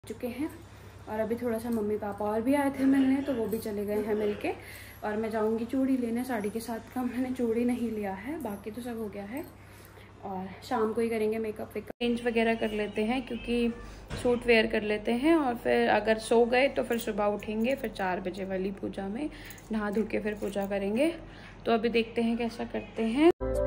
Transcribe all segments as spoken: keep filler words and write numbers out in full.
चुके हैं और अभी थोड़ा सा मम्मी पापा और भी आए थे मिलने, तो वो भी चले गए हैं मिलके। और मैं जाऊंगी चूड़ी लेने, साड़ी के साथ का मैंने चूड़ी नहीं लिया है, बाकी तो सब हो गया है। और शाम को ही करेंगे मेकअप वेकअप, चेंज वगैरह कर लेते हैं क्योंकि सूट वेयर कर लेते हैं। और फिर अगर सो गए तो फिर सुबह उठेंगे, फिर चार बजे वाली पूजा में नहा धो के फिर पूजा करेंगे। तो अभी देखते हैं कैसा करते हैं।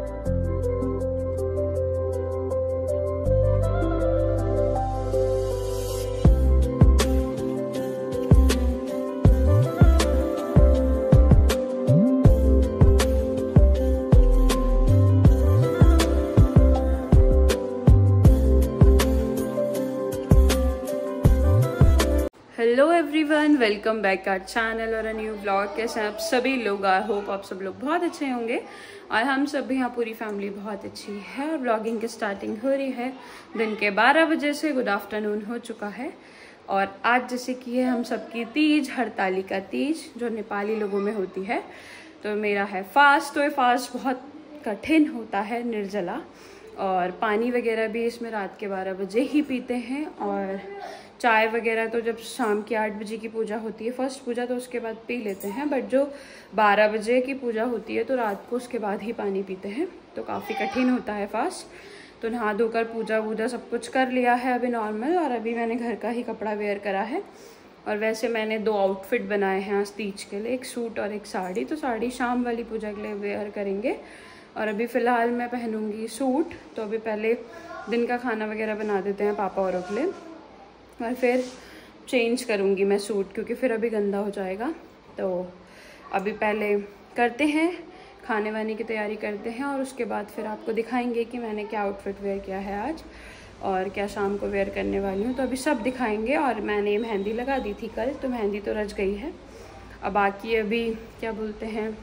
Hello everyone, welcome back our channel और अ न्यू ब्लॉग। कैसे हैं आप सभी लोग? आई होप आप सब लोग बहुत अच्छे होंगे और हम सब भी यहाँ पूरी फैमिली बहुत अच्छी है। और ब्लॉगिंग की स्टार्टिंग हो रही है दिन के बारह बजे से। गुड आफ्टरनून हो चुका है और आज जैसे कि है हम सबकी तीज, हरतालिका तीज जो नेपाली लोगों में होती है। तो मेरा है फास्ट। तो ये फास्ट बहुत कठिन होता है, निर्जला, और पानी वगैरह भी इसमें रात के बारह बजे ही पीते हैं। और चाय वगैरह तो जब शाम की आठ बजे की पूजा होती है, फर्स्ट पूजा, तो उसके बाद पी लेते हैं। बट जो बारह बजे की पूजा होती है तो रात को उसके बाद ही पानी पीते हैं। तो काफ़ी कठिन होता है फास्ट। तो नहा धोकर पूजा वूजा सब कुछ कर लिया है अभी नॉर्मल। और अभी मैंने घर का ही कपड़ा वेयर करा है। और वैसे मैंने दो आउटफिट बनाए हैं आज तीज के लिए, एक सूट और एक साड़ी। तो साड़ी शाम वाली पूजा के लिए वेयर करेंगे और अभी फ़िलहाल मैं पहनूंगी सूट। तो अभी पहले दिन का खाना वगैरह बना देते हैं पापा औरों के लिए और फिर चेंज करूँगी मैं सूट, क्योंकि फिर अभी गंदा हो जाएगा। तो अभी पहले करते हैं, खाने वाने की तैयारी करते हैं और उसके बाद फिर आपको दिखाएंगे कि मैंने क्या आउटफिट वेयर किया है आज और क्या शाम को वेयर करने वाली हूँ। तो अभी सब दिखाएंगे। और मैंने मेहंदी लगा दी थी कल, तो मेहंदी तो रच गई है। अब बाकी अभी क्या बोलते हैं,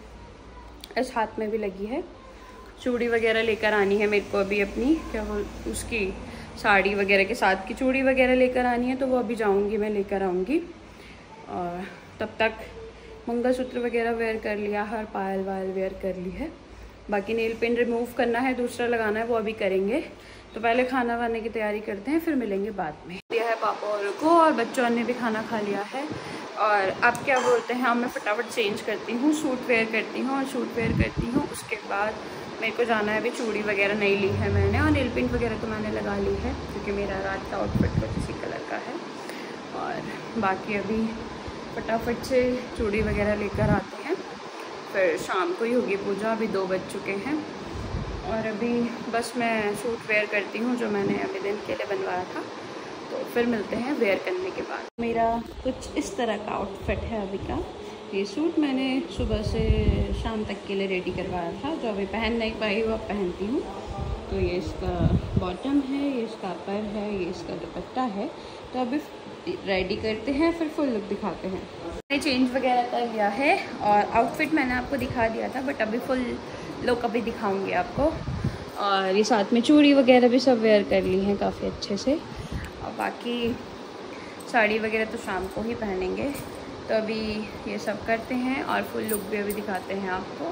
इस हाथ में भी लगी है। चूड़ी वगैरह लेकर आनी है मेरे को अभी, अपनी क्या बोल उसकी साड़ी वगैरह के साथ की चूड़ी वगैरह लेकर आनी है। तो वो अभी जाऊंगी मैं, लेकर आऊँगी। और तब तक मंगलसूत्र वगैरह वेयर कर लिया है और पायल वायल वेयर कर ली है। बाकी नेल पेंट रिमूव करना है, दूसरा लगाना है, वो अभी करेंगे। तो पहले खाना वाने की तैयारी करते हैं, फिर मिलेंगे बाद में। दिया है पापा और को, और बच्चों ने भी खाना खा लिया है। और अब क्या बोलते हैं, अब मैं फटाफट चेंज करती हूँ, सूट वेयर करती हूँ और सूट वेयर करती हूँ। उसके बाद मेरे को जाना है, अभी चूड़ी वगैरह नहीं ली है मैंने, और नेल पेंट वगैरह तो मैंने लगा ली है क्योंकि मेरा रात का आउटफिट कुछ इसी कलर का है। और बाकी अभी फटाफट से चूड़ी वगैरह लेकर आते हैं, फिर शाम को ही होगी पूजा। अभी दो बज चुके हैं और अभी बस मैं सूट वेयर करती हूँ जो मैंने अभी दिन के लिए बनवाया था। तो फिर मिलते हैं वेयर करने के बाद। मेरा कुछ इस तरह का आउटफिट है अभी का। ये सूट मैंने सुबह से शाम तक के लिए रेडी करवाया था, जो अभी पहन नहीं पाई वो अब पहनती हूँ। तो ये इसका बॉटम है, ये इसका अपर है, ये इसका दुपट्टा है। तो अभी रेडी करते हैं, फिर फुल लुक दिखाते हैं। मैंने चेंज वगैरह कर लिया है और आउटफिट मैंने आपको दिखा दिया था, बट अभी फुल लुक अभी दिखाऊँगी आपको। और ये साथ में चूड़ी वगैरह भी सब वेयर कर ली हैं काफ़ी अच्छे से। और बाकी साड़ी वगैरह तो शाम को ही पहनेंगे। तो अभी ये सब करते हैं और फुल लुक भी अभी दिखाते हैं आपको।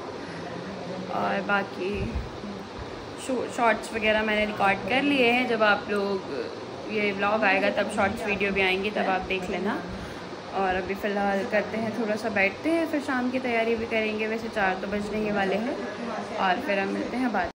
और बाकी शॉर्ट्स वगैरह मैंने रिकॉर्ड कर लिए हैं, जब आप लोग ये व्लॉग आएगा तब शॉर्ट्स वीडियो भी आएंगी, तब आप देख लेना। और अभी फ़िलहाल करते हैं, थोड़ा सा बैठते हैं, फिर शाम की तैयारी भी करेंगे। वैसे चार तो बजने ही वाले हैं और फिर हम मिलते हैं बाद।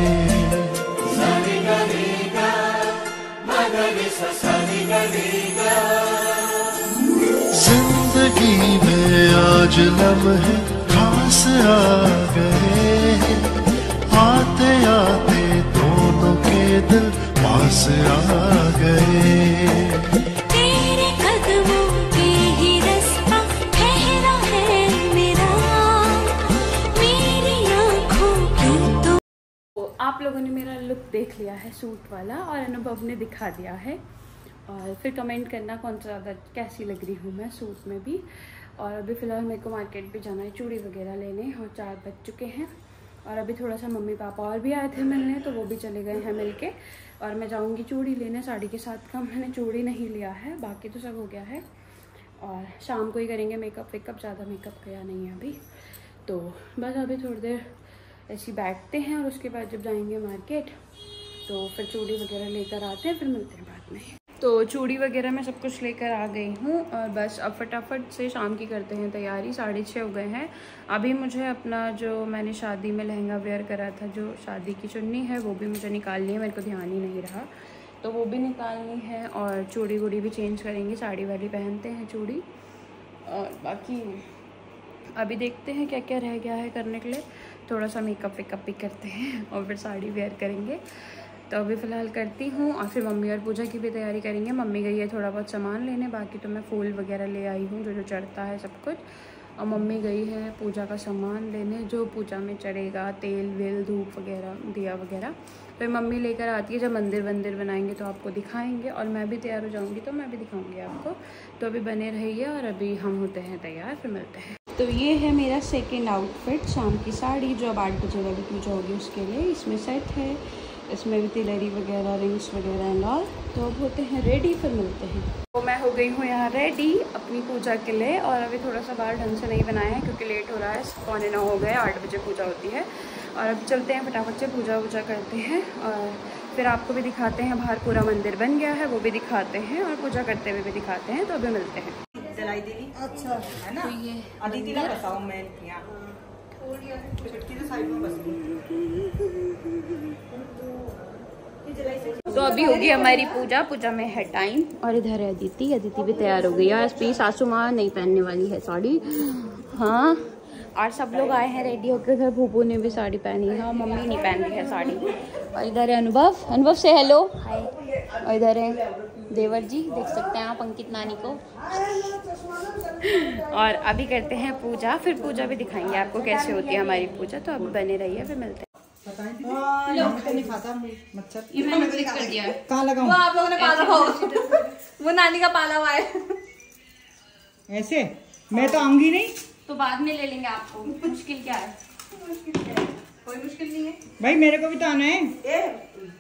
जिंदगी में आज लम्हे खास आ गए, आते आते दोनों के दिल पास आ गए। तेरे कदमों पे ही रास्ता ठहरा है मेरा, मेरी आँखों की तो। तो आप लोगों ने मेरा लुक देख लिया है सूट वाला, और अनुभव ने दिखा दिया है। और फिर कमेंट करना कौन सा ज़्यादा कैसी लग रही हूँ मैं सूट में भी। और अभी फ़िलहाल मेरे को मार्केट भी जाना है चूड़ी वगैरह लेने, और चार बज चुके हैं। और अभी थोड़ा सा मम्मी पापा और भी आए थे मिलने, तो वो भी चले गए हैं मिलके। और मैं जाऊँगी चूड़ी लेने, साड़ी के साथ का मैंने चूड़ी नहीं लिया है, बाकी तो सब हो गया है। और शाम को ही करेंगे मेकअप वेकअप, ज़्यादा मेकअप किया नहीं है अभी। तो बस अभी थोड़ी देर ऐसे बैठते हैं और उसके बाद जब जाएंगे मार्केट तो फिर चूड़ी वगैरह लेकर आते हैं, फिर मिलते हैं बाद में। तो चूड़ी वगैरह मैं सब कुछ लेकर आ गई हूँ और बस अब फटाफट से शाम की करते हैं तैयारी। साढ़े छः हो गए हैं। अभी मुझे अपना जो मैंने शादी में लहंगा वेयर करा था, जो शादी की चुन्नी है, वो भी मुझे निकालनी है। मेरे को ध्यान ही नहीं रहा, तो वो भी निकालनी है। और चूड़ी वूड़ी भी चेंज करेंगे, साड़ी वाली पहनते हैं चूड़ी। और बाकी अभी देखते हैं क्या क्या रह गया है करने के लिए। थोड़ा सा मेकअप वेकअप भी करते हैं और फिर साड़ी वेयर करेंगे। तो अभी फ़िलहाल करती हूँ और फिर मम्मी और पूजा की भी तैयारी करेंगे। मम्मी गई है थोड़ा बहुत सामान लेने, बाकी तो मैं फूल वगैरह ले आई हूँ जो जो चढ़ता है सब कुछ। और मम्मी गई है पूजा का सामान लेने, जो पूजा में चढ़ेगा, तेल वेल धूप वगैरह दिया वगैरह। तो मम्मी लेकर आती है। जब मंदिर वंदिर बनाएंगे तो आपको दिखाएंगे और मैं भी तैयार हो जाऊँगी तो मैं भी दिखाऊँगी आपको। तो अभी बने रहिए और अभी हम होते हैं तैयार, फिर मिलते हैं। तो ये है मेरा सेकेंड आउटफिट, शाम की साड़ी जो अब आठ बजे वाली पूजा होगी उसके लिए। इसमें सेट है, इसमें भी तिलरी वगैरह, रिंग्स वगैरह एंड ऑल। तो अब होते हैं रेडी, फिर मिलते हैं। तो मैं हो गई हूँ यहाँ रेडी अपनी पूजा के लिए। और अभी थोड़ा सा बाहर ढंग से नहीं बनाया है क्योंकि लेट हो रहा है, पौने नौ हो गए, आठ बजे पूजा होती है। और अब चलते हैं फटाफट से पूजा वूजा करते हैं और फिर आपको भी दिखाते हैं। बाहर पूरा मंदिर बन गया है, वो भी दिखाते हैं और पूजा करते हुए भी दिखाते हैं। तो अभी मिलते हैं। जलाई दीदी, अच्छा है ना। तो ये अदिति ना बताओ, मैं यहाँ साइड में बस। तो अभी होगी हमारी पूजा। पूजा में है टाइम और इधर है अदिति। अदिति भी तैयार हो गई है। आज सासू माँ नहीं पहनने वाली है साड़ी। हाँ, और सब लोग आए हैं रेडी होकर। इधर भूपू ने भी साड़ी पहनी है और मम्मी नहीं पहन रही है साड़ी। और इधर है अनुभव। अनुभव से हेलो। और इधर है देवर जी, देख सकते हैं आप अंकित नानी को। और अभी करते हैं पूजा, फिर पूजा भी दिखाएंगे आपको कैसे होती है हमारी पूजा। तो अभी बने रहिए, फिर मिलते हैं। नहीं खाता मच्छर। ये मैंने क्लिक कर दिया है। कहाँ लगाऊं? वो आप लोगों ने पाला हो, वो नानी का पाला हुआ है। ऐसे मैं तो आऊंगी नहीं, तो बाद में ले लेंगे आपको। मुश्किल क्या है? कोई मुश्किल नहीं है भाई, मेरे को भी तो आना है।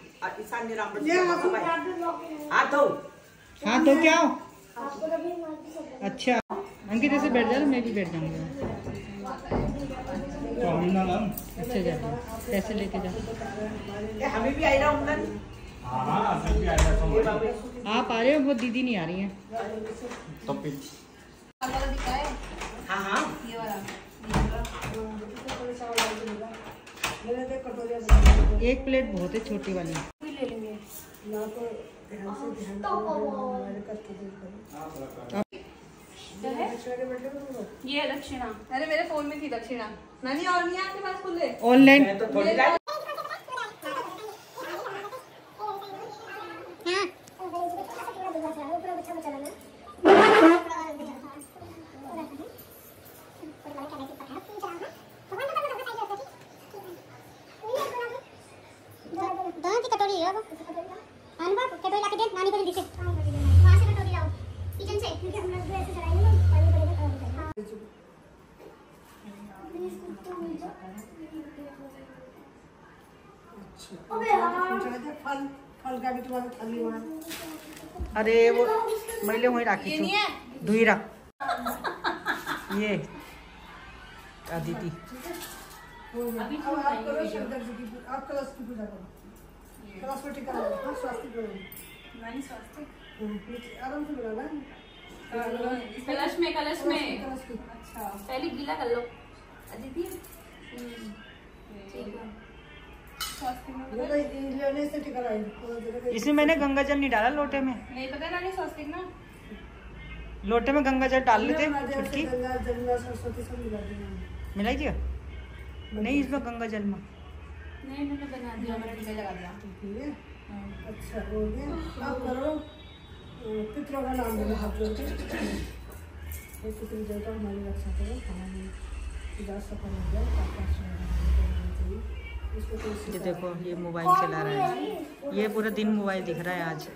हाथ धो, हाथ धो क्या हो? अच्छा अंकित ऐसे बैठ जा, मैं भी बैठ जाऊंगा। अच्छा जा, कैसे लेके जा। हमें भी आई रहा हूँ। आप आ रहे हो, वो दीदी नहीं आ रही है। हाँ हाँ, ये वाला एक प्लेट बहुत है, छोटी वाली। ले लेंगे। ये है दक्षिणा। अरे मेरे फोन में थी दक्षिणा। नानी और नहीं है आपके पास खुले? ऑनलाइन तो थोड़ी देर दोनों की कटोरी है वो। अनुभव कटोरी ला के दे, नानी को नहीं दिखे। वहाँ से कटोरी लाओ किचन से, क्योंकि हम लोग ऐसे चलाएंगे ना, पानी पड़ेगा। अबे यार, फल फल का भी तुम्हारा थाली वहाँ। अरे वो मैले वहीं राखी थी, धुई रख। ये अदिति अभी अब आप करो शंकर जी की, आप कलश की पूजा करो। कलश को टिका लगाओ। हाँ, स्वास्तिक करो। नानी स्वास्तिक आराम से बनाना। कलश में, कलश में। कलश की। अच्छा, पहले गीला कर लो अदिति। ठीक है, स्वास्तिक में ये तो ये लेने से टिका लगाएंगे। इसमें मैंने गंगा जल नहीं डाला लोटे में। नहीं पता नानी स्वास्तिक ना। लोटे में गंगा जल डाल लेते छुटकी। गंगा जमुना सरस्वती सब मिला देंगे। मिलाई दिया नहीं इसमें गंगा जल में। नहीं, मैंने बना दिया, मैंने टीका लगा दिया। ठीक है, अच्छा हो गया। अब करो पितरों का नाम लेना हाथ जोड़ के। पितृ देवता हमारी रक्षा करो, हमारी पूजा सफल हो जाए। ये देखो ये मोबाइल चला रहा है, ये पूरा दिन मोबाइल दिख रहा है आज।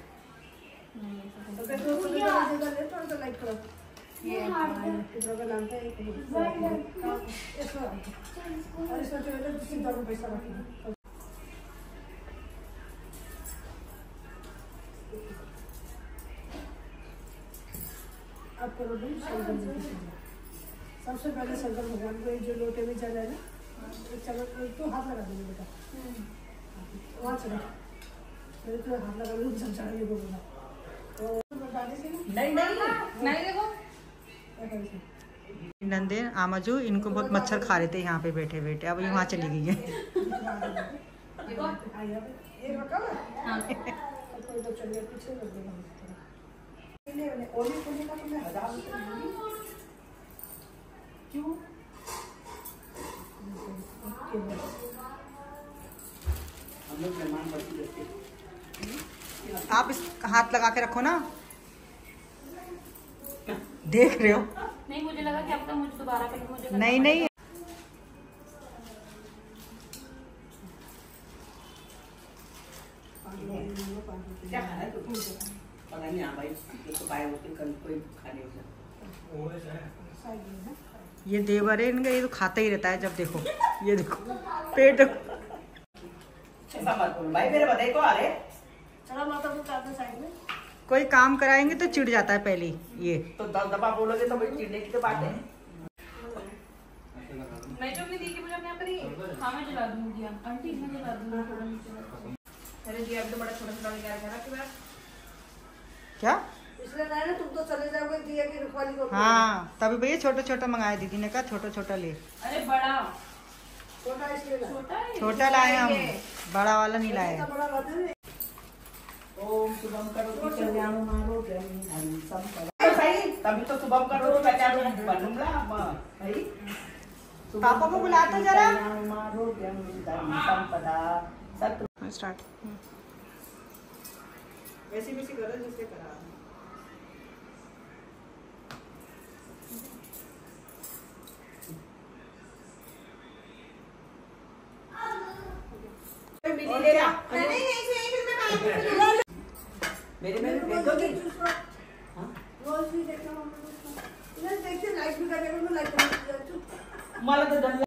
थोड़ा सा लाइक करो। ये पितरों का नाम पे और इसमें जो पैसा रखेंगे। आप करो भाई शंकर जी की पूजा। सबसे पहले शंकर भगवान को जो लोटे में जल है ना, चलो तो हाथ लगा देंगे बेटा। वहाँ चलो, मेरे तो हाथ लगा लो, सब चढ़ाने को बोला। नहीं नहीं नहीं देखो नंदे आमाजू इनको बहुत मच्छर खा रहे थे यहाँ पे बैठे बैठे, अब ये वहाँ चली गई है। क्यों आप इस हाथ लगा के रखो ना, देख रहे हो? नहीं मुझे लगा कि आपका मुझे दोबारा करके मुझे नहीं नहीं क्या खाना है? पता नहीं हाँ भाई, तो पाए उसके कल कोई खाने होगा। ये देवर है इनका, ये तो खाता ही रहता है जब देखो। ये देखो पेट ऐसा मत बोलो भाई, मेरे बताए को आ रहे। चलो माता को काटो साइड में। कोई काम कराएंगे तो चिढ़ जाता है पहले ये। तो दस दफा बोलोगे तो भाई चिढ़ने की तो बात है। मैं जो अपनी दी की मुझे अपने यहाँ पर ही हाँ मैं जला दूंगी आंटी, मैं जला दूंगी। अरे जी अभी तो बड़ा छोटा छोटा निकाल के रखा है। क्या? इसलिए नहीं ना, तुम तो चले जाओगे दिया की रखवाली को। हाँ तभी भैया छोटा छोटा मंगाया, दीदी ने कहा छोटा छोटा ले। अरे बड़ा छोटा इसलिए ला। छोटा है छोटा लाए हम, बड़ा वाला नहीं लाए। इतना बड़ा बात है। ओम शुभम करो कल्याण मारो सब सही, तभी तो शुभम करो तो कल्याण बनूंगा भाई। पापा को बुला तो जरा। मारो संपदा सत्य स्टार्ट। वैसी वैसी करो जिससे करा। मेरे में भेज दोगी? रोज भी देखना मम्मी। इधर देखिए लाइट भी करेगा तो लाइट बंद। मला तो डर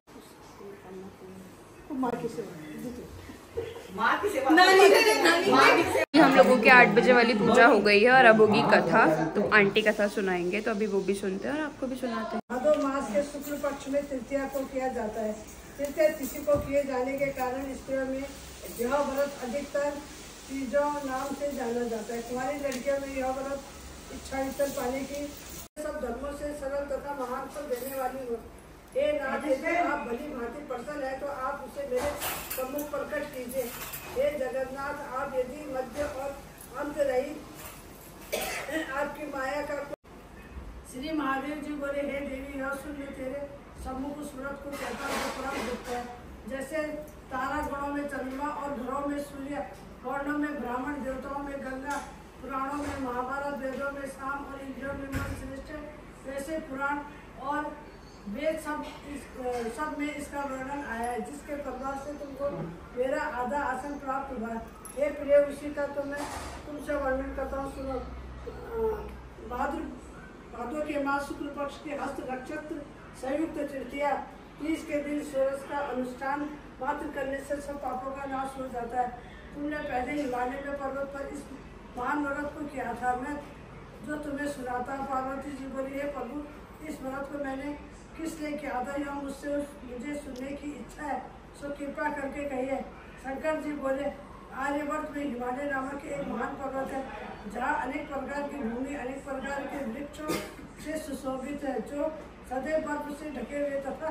माँ की सेवा। माँ की सेवा। हम लोगों की आठ बजे वाली पूजा हो गई है और अब होगी कथा, तो आंटी कथा सुनाएंगे, तो अभी वो भी सुनते हैं और आपको भी सुनाते हैं। भादो मास के शुक्ल पक्ष में तृतीया को किया जाता है। तृतीया तिथि को किए जाने के कारण स्त्रियों में यह व्रत अधिकतर तीजों नाम से जाना जाता है। कुंवारी लड़कियों में यह व्रत इच्छा इतर पाने की सब धर्मों से सरल तथा महान फल देने वाली हो। हे नाथ, यदि आप भली भांति प्रसन्न है तो आप उसे मेरे सम्मुख प्रकट कीजिए। हे जगन्नाथ, आप यदि मध्य और अंत रहित आपकी माया का श्री महादेव जी बोले, हे देवी, यह सुन तेरे सम्मुख उस व्रत को कहता है परम दुख है। जैसे तारा गणों में चंद्रमा और घरों में सूर्य, वर्णों में ब्राह्मण, देवताओं में गंगा, पुराणों में महाभारत, वेदों में साम और इंद्रियों में मन श्रेष्ठ, वैसे पुराण और वेद सब इस सब में इसका वर्णन आया है, जिसके प्रभाव से तुमको मेरा आधा आसन प्राप्त हुआ। हे प्रिय, उसी का तो मैं तुमसे वर्णन करता हूँ, सुनो। भाद्र भादों के मास शुक्ल पक्ष के हस्त नक्षत्र संयुक्त तृतीया तीस के दिन सूरज का अनुष्ठान मात्र करने से सब पापों का नाश हो जाता है। तुमने पहले हिमालय में पर्वत पर इस महान व्रत को किया था, मैं जो तुम्हें सुनाता हूँ। पार्वती जी बोली, हे प्रभु, इस व्रत को मैंने किस लिए किया था, यह मुझसे मुझे सुनने की इच्छा है, सो कृपा करके कहिए। शंकर जी बोले, आर्यवर्त में हिमालय नामक एक महान पर्वत है, जहाँ अनेक प्रकार की भूमि, अनेक प्रकार के वृक्षों से सुशोभित है, जो सदैव बर्फ से ढके हुए तथा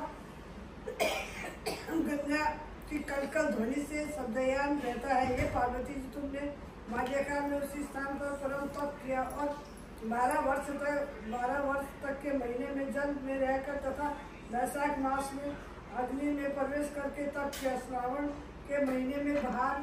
गंगा की कलकल ध्वनि से शब्दयान रहता है। ये पार्वती जी, तुमने बाल्यकाल में उसी स्थान पर परम तप किया और बारह वर्ष तक बारह वर्ष तक के महीने में जल में रहकर तथा वैशाख मास में अग्नि में प्रवेश करके तप किया। श्रावण के महीने में बाहर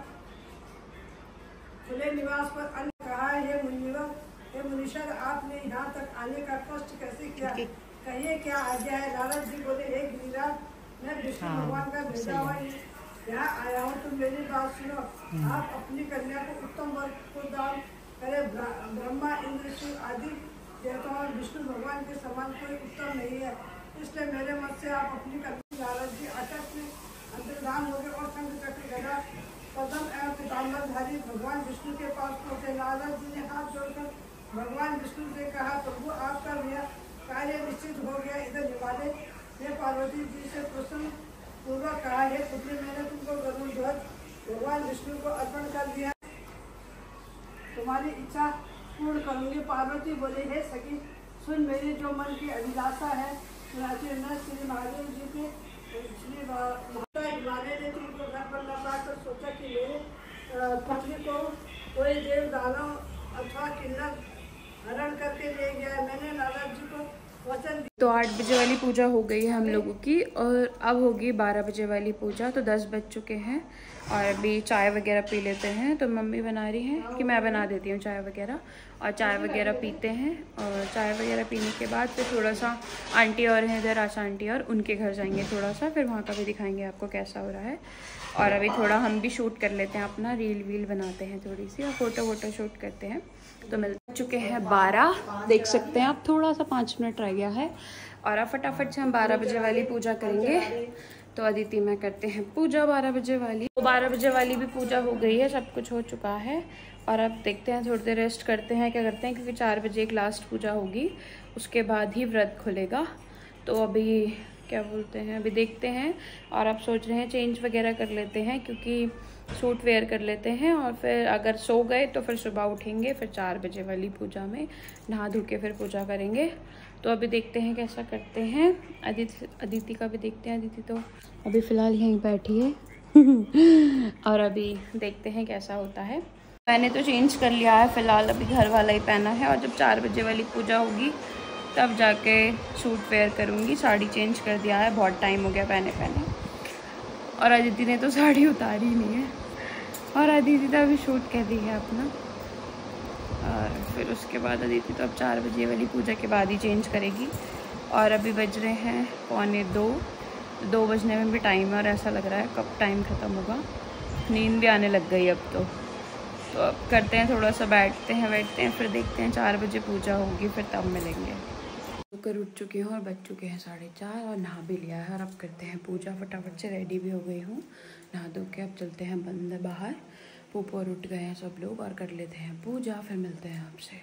खुले निवास पर अन्न कहा है, हे मुनिवर, हे मुनीश्वर, आपने यहाँ तक आने का कष्ट कैसे किया, कहिए क्या आज्ञा है। नारद जी बोले, हे गिरिराज, मैं विष्णु भगवान का भेजा हुआ यहाँ आया हूँ, तुम मेरी बात सुनो। आप अपनी कन्या को उत्तम वर को दान करे। ब्रह्मा, इंद्र, शिव आदि देवताओं और विष्णु भगवान के समान कोई उत्तम नहीं है, इसलिए मेरे मत से आप अपनी कन्या। नारद जी अटक में अंतर्धान हो गए और शंख चक्र गदा पद्म एवं पीताम्बरधारी भगवान विष्णु के पास पहुँचे। नारद जी ने हाथ जोड़कर भगवान विष्णु से कहा, प्रभु, आपका यह कार्य निश्चित हो गया। इधर हिमालय ने पार्वती जी से प्रसन्न पूर्वक कहा, हे पुत्री, मैंने तुमको गरुड़ ध्वज भगवान विष्णु को अर्पण कर दिया, तुम्हारी इच्छा पूर्ण करूंगी। पार्वती बोले, हे सखी सुन, मेरी जो मन की अभिलाषा है, न श्री महादेव जी के श्री महादेव ने तुमको घर पर न पाकर सोचा कि मेरे पत्नी को कोई देव दानव अथवा किन्नर हरण करके ले गया। मैंने नारद जी को वचन। तो आठ बजे वाली पूजा हो गई है हम लोगों की, और अब होगी बारह बजे वाली पूजा। तो दस बज चुके हैं और अभी चाय वगैरह पी लेते हैं। तो मम्मी बना रही हैं कि मैं बना देती हूँ चाय वगैरह, और चाय वगैरह पीते हैं। और चाय वगैरह पीने के बाद फिर थोड़ा सा आंटी और हैं इधर, आशा आंटी, और उनके घर जाएंगे थोड़ा सा, फिर वहाँ का भी दिखाएंगे आपको कैसा हो रहा है। और अभी थोड़ा हम भी शूट कर लेते हैं, अपना रील वील बनाते हैं थोड़ी सी, और फोटो वोटो शूट करते हैं। तो मिल चुके हैं बारह, देख सकते हैं आप, थोड़ा सा पाँच मिनट रह गया है। और अब फटाफट से हम बारह बजे वाली पूजा करेंगे। तो अदिति मैं करते हैं पूजा बारह बजे वाली। तो बारह बजे वाली भी पूजा हो गई है, सब कुछ हो चुका है। और अब देखते हैं, थोड़ी देर रेस्ट करते हैं, क्या करते हैं, क्योंकि चार बजे एक लास्ट पूजा होगी, उसके बाद ही व्रत खुलेगा। तो अभी क्या बोलते हैं, अभी देखते हैं। और अब सोच रहे हैं चेंज वगैरह कर लेते हैं, क्योंकि सूट वेयर कर लेते हैं। और फिर अगर सो गए तो फिर सुबह उठेंगे, फिर चार बजे वाली पूजा में नहा धो के फिर पूजा करेंगे। तो अभी देखते हैं कैसा करते हैं। अदिति अदिति का भी देखते हैं। अदिति तो अभी फ़िलहाल यहीं बैठी है और अभी देखते हैं कैसा होता है। मैंने तो चेंज कर लिया है फ़िलहाल, अभी घर वाला ही पहना है। और जब चार बजे वाली पूजा होगी तब जाके सूट वेयर करूँगी। साड़ी चेंज कर दिया है, बहुत टाइम हो गया पहने पहने। और अदिति ने तो साड़ी उतारी नहीं है, और अदिति तो अभी शूट कर दी है अपना। और फिर उसके बाद अदिति तो अब चार बजे वाली पूजा के बाद ही चेंज करेगी। और अभी बज रहे हैं पौने दो, दो बजने में भी टाइम है, और ऐसा लग रहा है कब टाइम ख़त्म होगा। नींद भी आने लग गई अब तो। तो अब करते हैं, थोड़ा सा बैठते हैं बैठते हैं फिर देखते हैं, चार बजे पूजा होगी फिर तब मिलेंगे। होकर उठ चुकी हूँ और बज चुके हैं साढ़े चार, और नहा भी लिया है। और अब करते हैं पूजा, फटाफट से रेडी भी हो गई हूँ नहा धो के। अब चलते हैं बंद बाहर, ऊपर उठ गए हैं सब लोग, और कर लेते हैं पूजा, फिर मिलते हैं आपसे।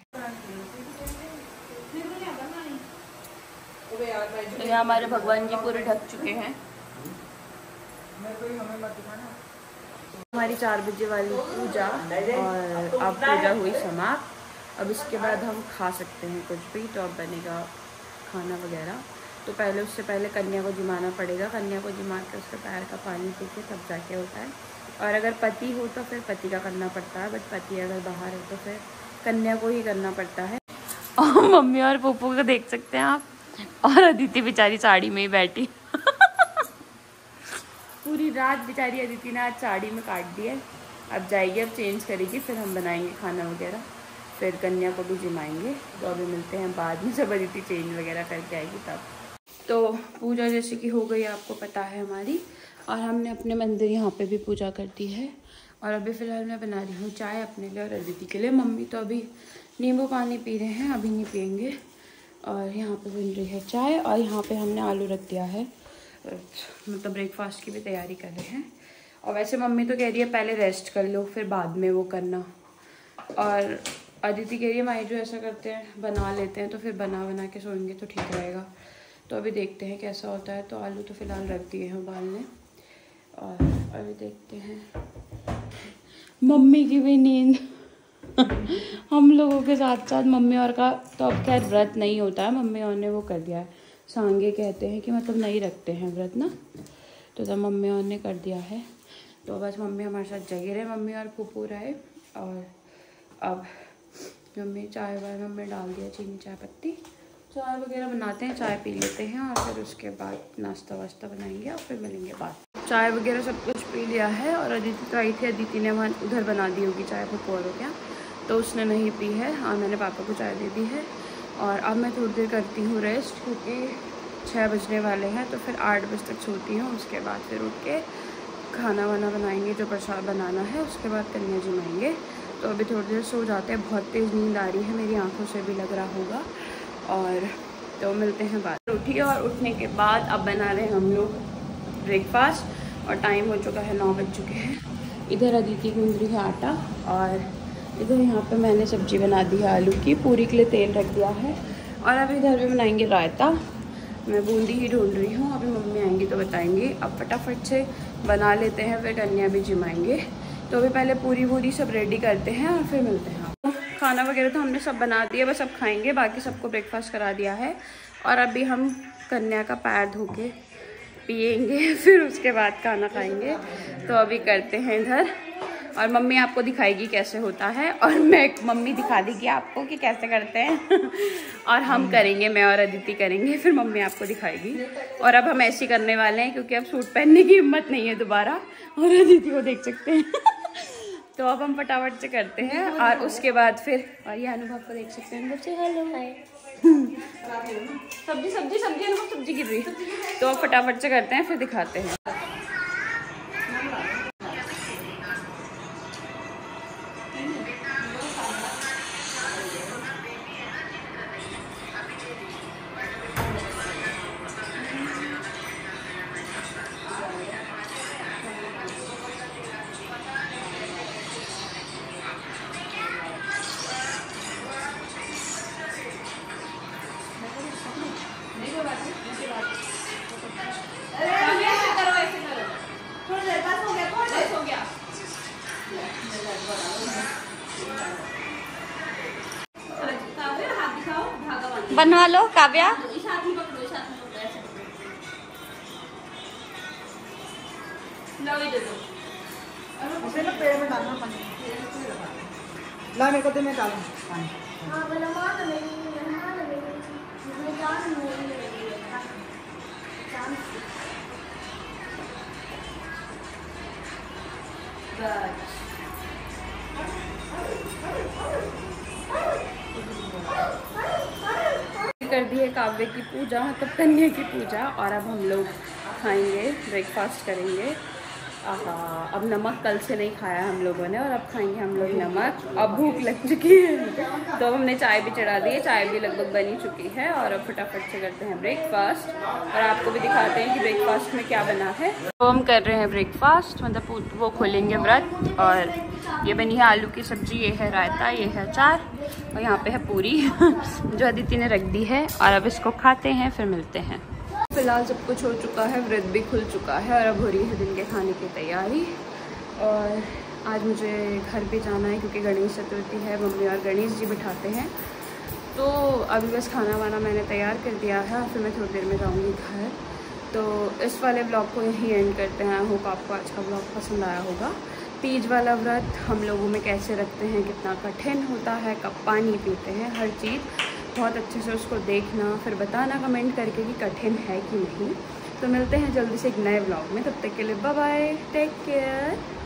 तो यहाँ हमारे भगवान जी पूरे ढक चुके हैं। हमारी चार बजे वाली पूजा, और अब पूजा हुई समाप्त। अब इसके बाद हम खा सकते हैं कुछ भी। तो अब बनेगा खाना वगैरह। तो पहले उससे पहले कन्या को जिमाना पड़ेगा। कन्या को जिमा कर उसके पैर का पानी पी के तब जाके होता है। और अगर पति हो तो फिर पति का करना पड़ता है, बट पति अगर बाहर है तो फिर कन्या को ही करना पड़ता है। और मम्मी और पप्पू को देख सकते हैं आप, और अदिति बेचारी साड़ी में ही बैठी पूरी रात बेचारी अदिति ने आज साड़ी में काट दी है। अब जाएगी, अब चेंज करेगी, फिर हम बनाएंगे खाना वगैरह, फिर कन्या को भी जिमाएंगे। तो अभी मिलते हैं बाद में, जब अदिति चेंज वगैरह करके आएगी तब। तो पूजा जैसे कि हो गई, आपको पता है हमारी, और हमने अपने मंदिर यहाँ पे भी पूजा कर दी है। और अभी फ़िलहाल मैं बना रही हूँ चाय अपने लिए और अदिति के लिए। मम्मी तो अभी नींबू पानी पी रहे हैं, अभी नहीं पियेंगे। और यहाँ पे बन रही है चाय, और यहाँ पे हमने आलू रख दिया है, मतलब ब्रेकफास्ट की भी तैयारी कर रहे हैं। और वैसे मम्मी तो कह रही है पहले रेस्ट कर लो फिर बाद में वो करना, और अदिति कह रही है माई जो ऐसा करते हैं बना लेते हैं तो फिर बना बना के सोएंगे तो ठीक रहेगा। तो अभी देखते हैं कैसा होता है। तो आलू तो फ़िलहाल रख दिए हैं उबालने, और अभी देखते हैं। मम्मी की भी नींद हम लोगों के साथ साथ मम्मी और का तो अब खैर व्रत नहीं होता है, मम्मी और ने वो कर दिया है, सांगे कहते हैं कि मतलब नहीं रखते हैं व्रत ना, तो तब मम्मी और ने कर दिया है। तो बस मम्मी हमारे साथ जगे रहे, मम्मी और पुप्पू रहे। और अब मम्मी चाय वाय मम्मी डाल दिया, चीनी चाय पत्ती, चाय वगैरह बनाते हैं, चाय पी लेते हैं, और फिर उसके बाद नाश्ता वाश्ता बनाएंगे और फिर मिलेंगे बाद। चाय वगैरह सब कुछ पी लिया है। और अदिति तो आई थी, अदिति ने वहाँ उधर बना दी होगी चाय पुप्पू और क्या, तो उसने नहीं पी है। हाँ, मैंने पापा को चाय दे दी है। और अब मैं थोड़ी देर करती हूँ रेस्ट, क्योंकि छः बजने वाले हैं, तो फिर आठ बजे तक सोती हूँ। उसके बाद फिर उठ के खाना वाना बनाएंगे, जो प्रसाद बनाना है, उसके बाद कन्या जिमाएंगे। तो अभी थोड़ी देर सो जाते हैं, बहुत तेज़ नींद आ रही है, मेरी आंखों से भी लग रहा होगा। और तो मिलते हैं बाद। उठी, और उठने के बाद अब बना रहे हैं हम लोग ब्रेकफास्ट, और टाइम हो चुका है, नौ बज चुके हैं। इधर अदिति गूंद रही है आटा, और इधर यहाँ पे मैंने सब्जी बना दी है आलू की, पूरी के लिए तेल रख दिया है। और अभी इधर भी बनाएंगे रायता, मैं बूंदी ही ढूंढ रही हूँ, अभी मम्मी आएंगी तो बताएंगे। अब फटाफट से बना लेते हैं, फिर कन्या भी जिमाएंगे। तो अभी पहले पूरी वूरी सब रेडी करते हैं और फिर मिलते हैं। खाना वगैरह तो हमने सब बना दिया, बस अब खाएंगे। बाकी सबको ब्रेकफास्ट करा दिया है और अभी हम कन्या का पैर धो के पिएंगे, फिर उसके बाद खाना खाएंगे। तो अभी करते हैं इधर, और मम्मी आपको दिखाएगी कैसे होता है, और मैं मम्मी दिखा देगी आपको कि कैसे करते हैं और हम करेंगे, मैं और अदिति करेंगे, फिर मम्मी आपको दिखाएगी। और अब हम ऐसे करने वाले हैं क्योंकि अब सूट पहनने की हिम्मत नहीं है दोबारा, और अदिति को देख सकते हैं तो अब हम फटाफट से करते हैं और उसके बाद फिर, और ये अनुभव को देख सकते हैं, बच्चे हेलो सब्जी सब्जी सब्जी अनुभव सब्जी गिर रही, तो अब फटाफट से करते हैं फिर दिखाते हैं। बनवा लो काव्या। पेड़ में डालना पानी, ला मेरे को दे, मैं डालूं पानी। कर दी है काव्य की पूजा, मतलब कन्या की पूजा, और अब हम लोग खाएंगे, ब्रेकफास्ट करेंगे। आहा, अब नमक कल से नहीं खाया हम लोगों ने, और अब खाएंगे हम लोग नमक। अब भूख लग चुकी है तो हमने चाय भी चढ़ा दी है, चाय भी लगभग बनी चुकी है, और अब फटाफट से करते हैं ब्रेकफास्ट, और आपको भी दिखाते हैं कि ब्रेकफास्ट में क्या बना है। तो हम कर रहे हैं ब्रेकफास्ट, मतलब वो खोलेंगे व्रत, और ये बनी है आलू की सब्जी, ये है रायता, ये है अचार, और यहाँ पे है पूरी जो अदिति ने रख दी है, और अब इसको खाते हैं फिर मिलते हैं। फिलहाल सब कुछ हो चुका है, व्रत भी खुल चुका है, और अब हो रही है दिन के खाने की तैयारी। और आज मुझे घर भी जाना है क्योंकि गणेश चतुर्थी है, मम्मी और गणेश जी बिठाते हैं। तो अभी बस खाना वाना मैंने तैयार कर दिया है, फिर मैं थोड़ी देर में जाऊँगी घर। तो इस वाले ब्लॉग को यहीं एंड करते हैं। आई होप आपको आज का ब्लॉग पसंद आया होगा। तीज वाला व्रत हम लोगों में कैसे रखते हैं, कितना कठिन होता है, कब पानी पीते हैं, हर चीज़ बहुत अच्छे से उसको देखना, फिर बताना कमेंट करके कि कठिन है कि नहीं। तो मिलते हैं जल्दी से एक नए व्लॉग में, तब तक के लिए बाय बाय, टेक केयर।